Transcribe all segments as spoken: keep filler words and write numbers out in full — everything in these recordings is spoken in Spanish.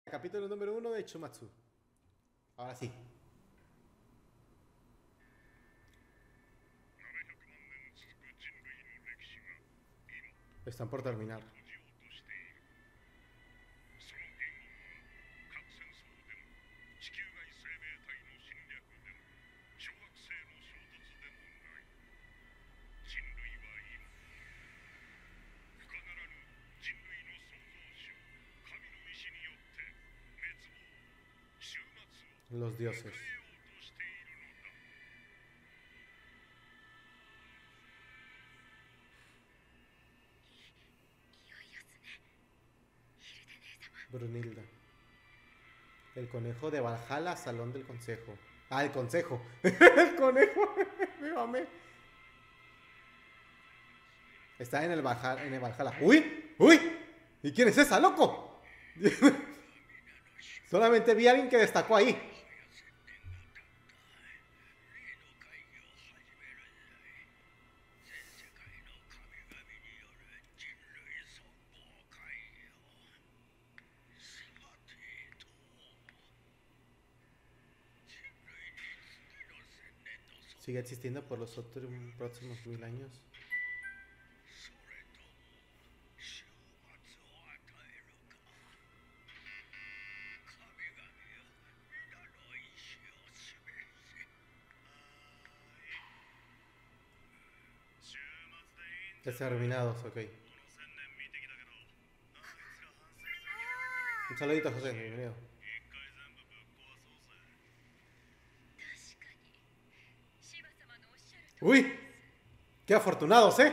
Capítulo número uno de Chumatsu. Ahora sí. Están por terminar. Los dioses. Brunilda. El conejo de Valhalla, salón del consejo. Ah, el consejo. El conejo. Me mamé. Está en el Valhalla, en el Valhalla. ¡Uy! ¡Uy! ¿Y quién es esa, loco? Solamente vi a alguien que destacó ahí. Sigue existiendo por los otros próximos mil años. Exterminados, ok. Un saludito, José, bienvenido. ¡Uy! ¡Qué afortunados, eh!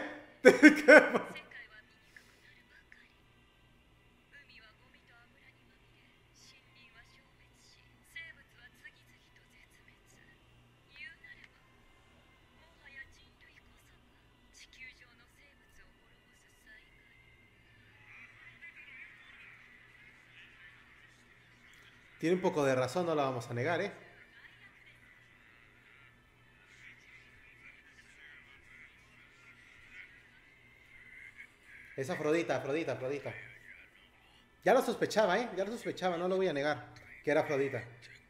Tiene un poco de razón, no la vamos a negar, eh. Es Afrodita, Afrodita, Afrodita. Ya lo sospechaba, ¿eh? Ya lo sospechaba, no lo voy a negar. Que era Afrodita.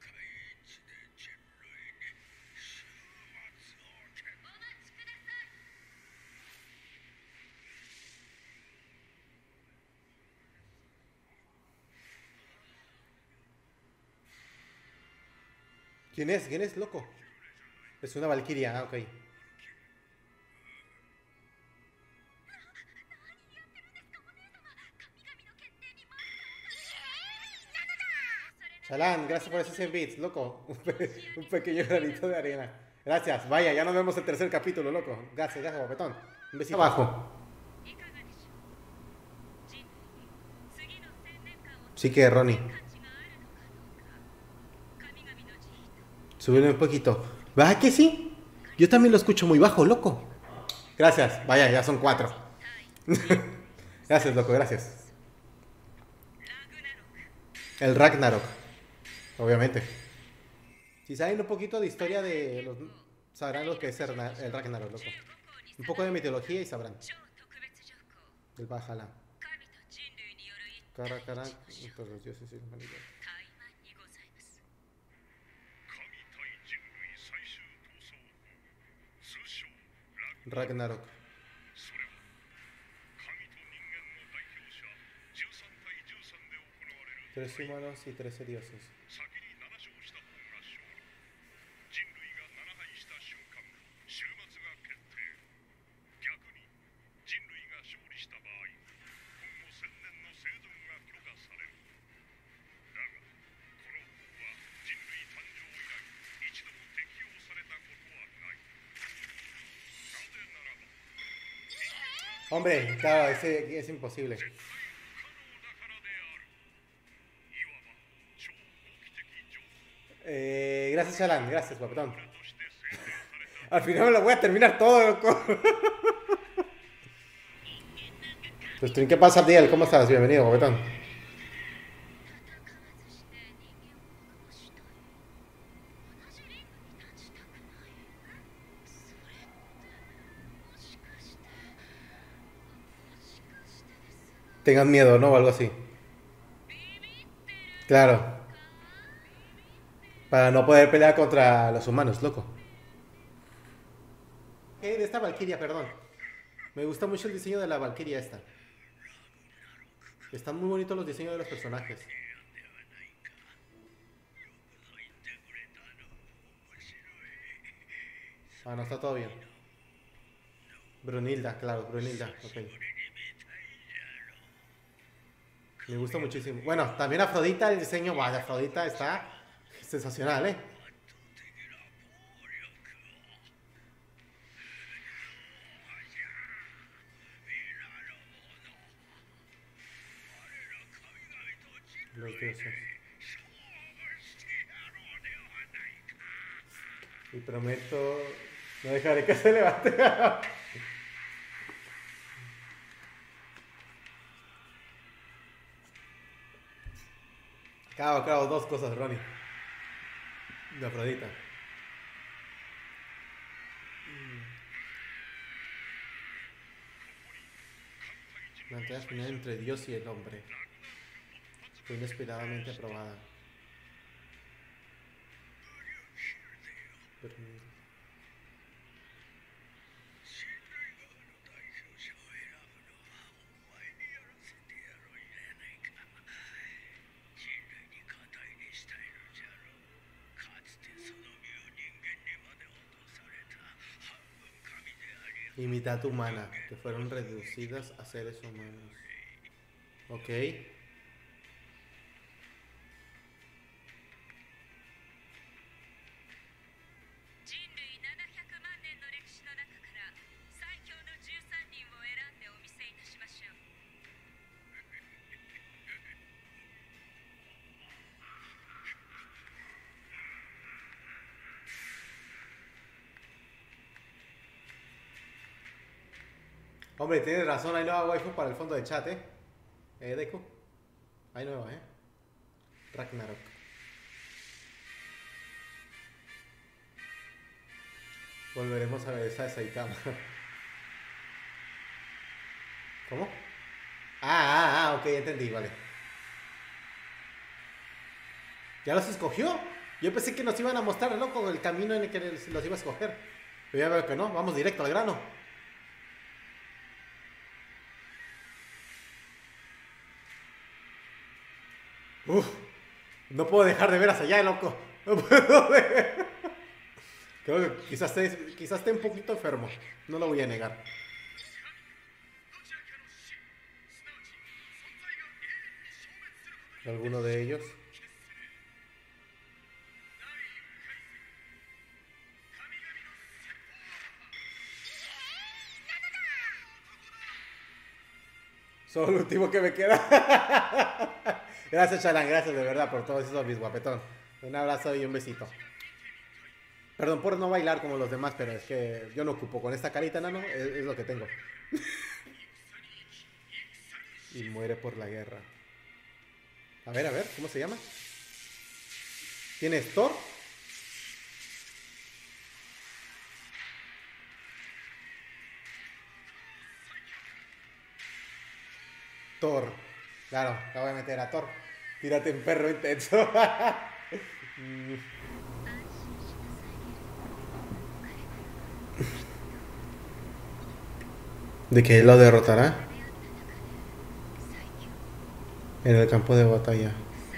¿Quién es? ¿Quién es, loco? Es una valquiria, ah, ok. Chalán, gracias por esos cien bits, loco. Un, pe un pequeño granito de arena. Gracias, vaya, ya nos vemos el tercer capítulo, loco. Gracias, gracias, guapetón. Un besito abajo. Sí que, Ronnie. Subirle un poquito. ¿Verdad que sí? Yo también lo escucho muy bajo, loco. Gracias, vaya, ya son cuatro. Gracias, loco, gracias. El Ragnarok. Obviamente. Si saben un poquito de historia de los... Sabrán lo que es el Ragnarok, loco. Un poco de mitología y sabrán. El Valhalla. Cara, cara, por los dioses y la humanidad. Ragnarok. Tres humanos y trece dioses. Hombre, claro, ese es imposible. Eh, gracias, Alan, gracias, guapetón. Al final me lo voy a terminar todo, loco. Pues, ¿qué pasa, Diel? ¿Cómo estás? Bienvenido, guapetón. Tengan miedo, ¿no? O algo así. Claro. Para no poder pelear contra los humanos, loco. Eh, de esta Valkyria, perdón. Me gusta mucho el diseño de la Valkyria esta. Están muy bonitos los diseños de los personajes. Ah, no, está todo bien. Brunilda, claro, Brunilda, ok. Me gusta muchísimo. Bueno, también Afrodita, el diseño bah, de Afrodita está sensacional, ¿eh? Los dioses. Y prometo no dejaré que se levante. Claro, claro, dos cosas, Ronnie. De Afrodita. La batalla final entre Dios y el hombre fue inesperadamente aprobada. Pero... y mitad humana, que fueron reducidas a seres humanos. Ok. Hombre, tienes razón, hay nueva waifu para el fondo de chat, ¿eh? Eh, Deku. Hay nueva, ¿eh? Ragnarok. Volveremos a ver esa Saitama. ¿Cómo? Ah, ah, ah, ok, entendí, vale. ¿Ya los escogió? Yo pensé que nos iban a mostrar, ¿no? Con el camino en el que los iba a escoger. Pero ya veo que no, vamos directo al grano. Uf, no puedo dejar de ver hacia allá, loco. No puedo ver. Creo que quizás esté, quizás esté un poquito enfermo. No lo voy a negar. ¿Alguno de ellos? Solo el último que me queda. Gracias, Chalan, gracias de verdad por todos esos mis guapetón. Un abrazo y un besito. Perdón por no bailar como los demás, pero es que yo no ocupo con esta carita, nano, es, es lo que tengo. Y muere por la guerra. A ver, a ver, ¿cómo se llama? ¿Tienes Thor? Thor. Claro, la voy a meter a Thor. Tírate en perro intenso. ¿De qué lo derrotará? En el campo de batalla.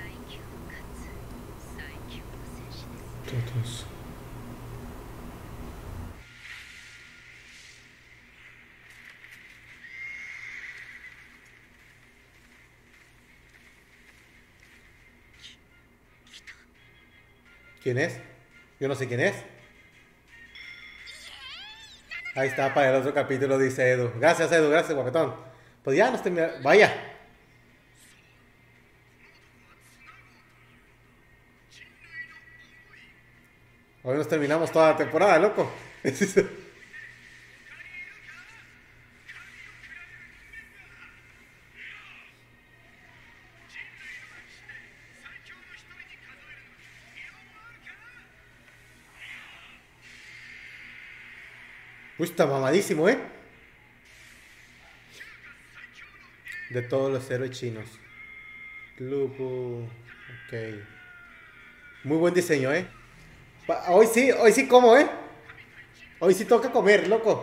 Todos. ¿Quién es? Yo no sé quién es. Ahí está, para el otro capítulo, dice Edu. Gracias, Edu, gracias, guapetón. Pues ya nos terminamos. Vaya. Hoy nos terminamos toda la temporada, loco. Uy, está mamadísimo, ¿eh? De todos los héroes chinos. Lupo. Ok. Muy buen diseño, ¿eh? Pa- Hoy sí, hoy sí como, ¿eh? Hoy sí toca comer, loco.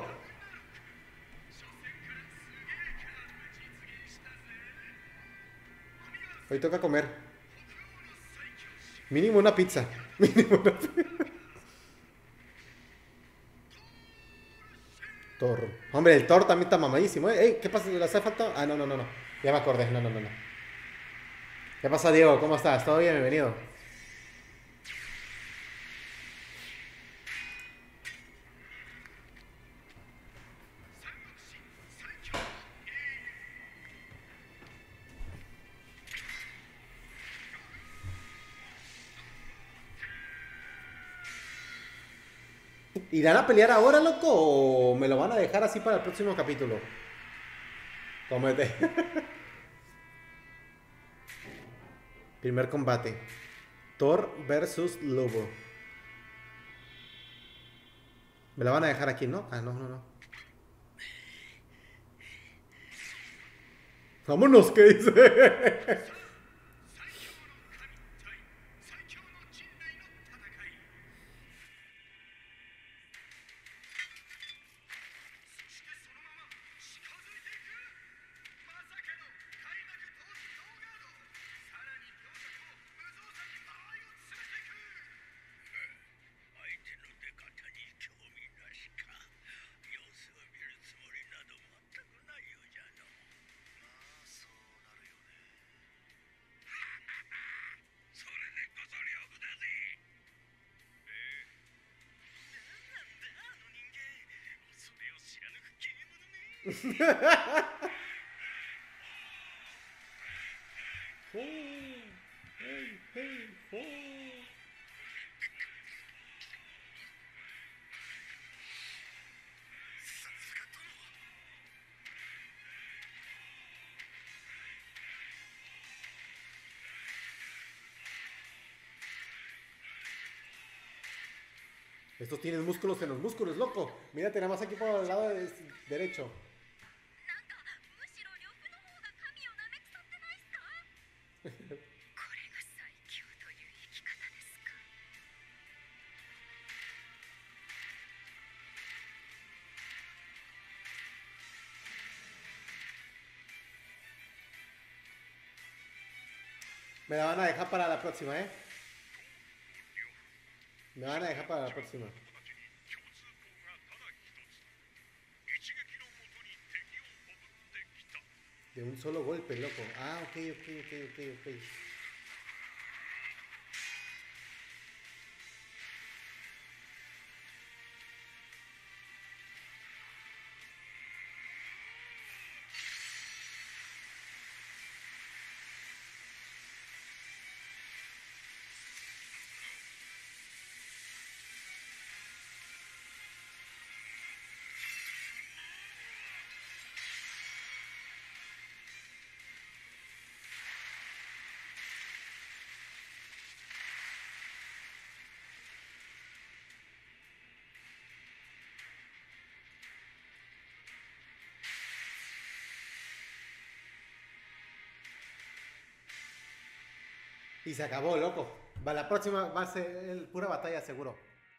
Hoy toca comer. Mínimo una pizza. Mínimo una pizza. Thor. Hombre, el Thor también está mamadísimo, ¿eh? Ey, ¿qué pasa? ¿Le hace falta? Ah, no, no, no, no. Ya me acordé. No, no, no, no. ¿Qué pasa, Diego? ¿Cómo estás? ¿Todo bien? Bienvenido. ¿Irán a pelear ahora, loco? ¿O me lo van a dejar así para el próximo capítulo? Cómete. Primer combate. Thor versus Lobo. Me la van a dejar aquí, ¿no? Ah, no, no, no. Vámonos, ¿qué dice? Estos tienen músculos en los músculos, loco. Mírate nada más aquí por el lado de- derecho. Me la van a dejar para la próxima, ¿eh? Me van a dejar para la próxima. De un solo golpe, loco. Ah, ok, ok, ok, ok, ok. Y se acabó, loco. Va, la próxima va a ser el- pura batalla, seguro.